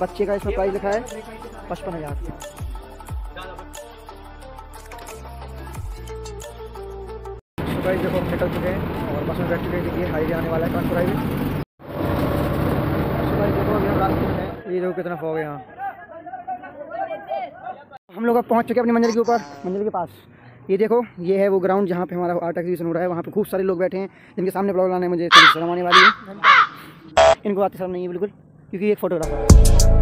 बच्चे का इसमें प्राइस लिखा है 55,000। गाइस देखो हम निकल चुके हैं और बस में बैठ चुके हैं क्योंकि हाईवे आने वाला है कानपुर हाईवे। गाइस देखो अभी हम रास्ते में हैं, ये देखो कितना फॉग है यहाँ। हम लोग अब पहुँच चुके हैं अपनी मंजिल के ऊपर, मंजिल के पास। ये देखो ये है वो ग्राउंड जहाँ पे हमारा आर्ट एग्जीबिशन हो रहा है। वहाँ पे खूब सारे लोग बैठे हैं जिनके सामने ब्लॉग लाने मुझे शर्म आने वाली है। इनको आती शर्म नहीं है बिल्कुल, क्योंकि एक फोटोग्राफर है।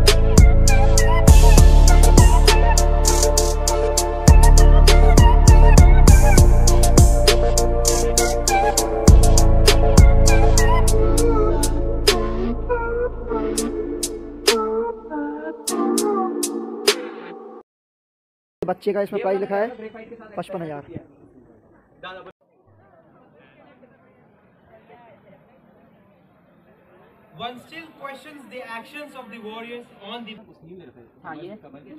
बच्चे का इसमें प्राइस लिखा है 55,000। One still questions the actions of the warriors on the. हाँ ये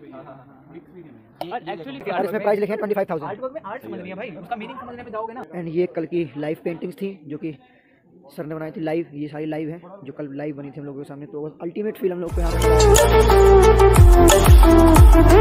एक्चुअली इसमें प्राइस लिखे हैं 25,000। आर्टवर्क में आर्ट समझ नहीं है भाई, उसका मीनिंग समझने में जाओगे ना। एंड ये कल की लाइव पेंटिंग्स थी जो कि सर ने बनाई थी लाइव। ये सारी लाइव है जो कल लाइव बनी थी हम लोगों के सामने। तो अल्टीमेट फील हम लोग को यहाँ पे